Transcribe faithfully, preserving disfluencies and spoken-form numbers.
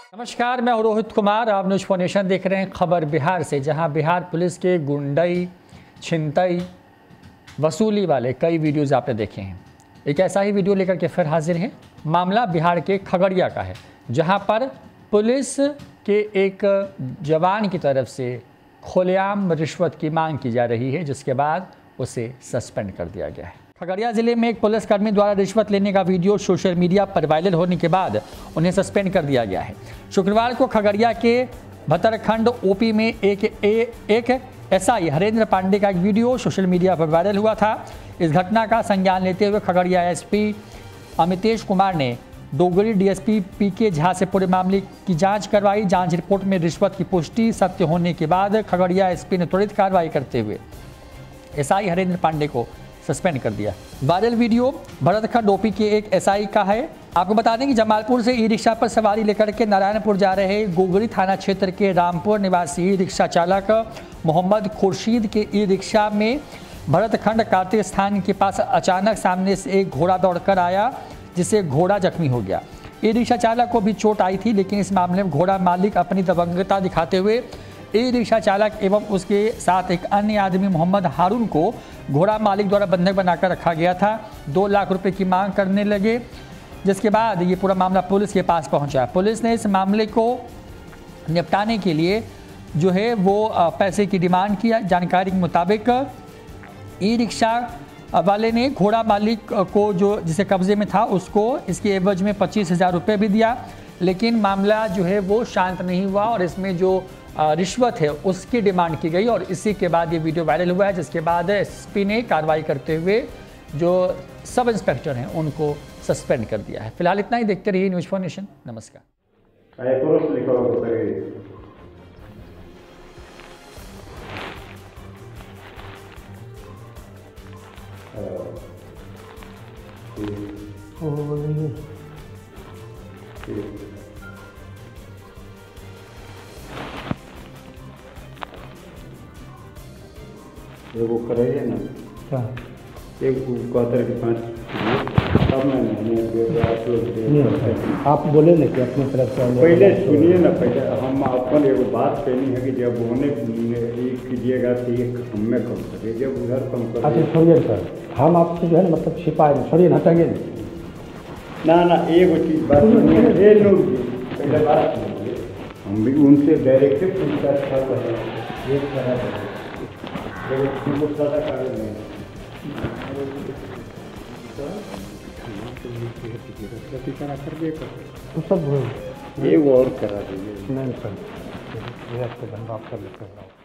नमस्कार, मैं हूं रोहित कुमार। आप न्यूज फोनेशन देख रहे हैं। खबर बिहार से, जहां बिहार पुलिस के गुंडई, छिनतई, वसूली वाले कई वीडियोज़ आपने देखे हैं। एक ऐसा ही वीडियो लेकर के फिर हाजिर है। मामला बिहार के खगड़िया का है, जहां पर पुलिस के एक जवान की तरफ से खुलेआम रिश्वत की मांग की जा रही है, जिसके बाद उसे सस्पेंड कर दिया गया है। खगड़िया जिले में एक पुलिसकर्मी द्वारा रिश्वत लेने का वीडियो सोशल मीडिया पर वायरल होने के बाद उन्हें सस्पेंड कर दिया गया है। शुक्रवार को खगड़िया के भतरखंड ओपी में एक ए, एक एसआई हरेंद्र पांडे का एक वीडियो सोशल मीडिया पर वायरल हुआ था। इस घटना का संज्ञान लेते हुए खगड़िया एसपी अमितेश कुमार ने डोगरी डीएसपी पीके झा से पूरे मामले की जांच करवाई। जांच रिपोर्ट में रिश्वत की पुष्टि सत्य होने के बाद खगड़िया एसपी ने त्वरित कार्रवाई करते हुए एसआई हरेंद्र पांडे को सस्पेंड कर दिया। वायरल वीडियो भरतखंड ओपी के एक एसआई का है। आपको बता दें कि जमालपुर से ई रिक्शा पर सवारी लेकर के नारायणपुर जा रहे गोगरी थाना क्षेत्र के रामपुर निवासी ई रिक्शा चालक मोहम्मद खुर्शीद के ई रिक्शा में भरतखंड कार्तिक स्थान के पास अचानक सामने से एक घोड़ा दौड़कर आया, जिससे घोड़ा जख्मी हो गया। ई रिक्शा चालक को भी चोट आई थी, लेकिन इस मामले में घोड़ा मालिक अपनी दबंगता दिखाते हुए ई रिक्शा चालक एवं उसके साथ एक अन्य आदमी मोहम्मद हारून को घोड़ा मालिक द्वारा बंधक बनाकर रखा गया था। दो लाख रुपए की मांग करने लगे, जिसके बाद ये पूरा मामला पुलिस के पास पहुंचा। पुलिस ने इस मामले को निपटाने के लिए जो है वो पैसे की डिमांड किया। जानकारी के मुताबिक ई रिक्शा वाले ने घोड़ा मालिक को जो जिसे कब्जे में था उसको इसके एवज में पच्चीस हज़ार रुपये भी दिया, लेकिन मामला जो है वो शांत नहीं हुआ और इसमें जो रिश्वत है उसकी डिमांड की गई और इसी के बाद ये वीडियो वायरल हुआ है, जिसके बाद एसपी ने कार्रवाई करते हुए जो सब इंस्पेक्टर हैं उनको सस्पेंड कर दिया है। फिलहाल इतना ही। देखते रहिए न्यूज फोनेशन। नमस्कार। एगो करेंगे ना क्या एक कहते कि पाँच तब मैंने आप बोले ना कि अपने तरफ से पहले सुनिए ना। पहले हम अपन एगो बात कहनी है कि जब होने कीजिएगा तो ये हमें कम करिए, जब उधर कम कर। अच्छा छोड़िए सर, हम आपसे जो है ना मतलब छिपाए छोड़िए, हटाइए ना ना एगो चीज़ बात सुनिए। लोग पहले बात सुनिए, हम भी उनसे डायरेक्ट पूछताछ कर रहे हैं। एक तरह तो सब ये और करा दीजिए। नहीं सर, ये आपको धन्यवाद कर लेते हैं।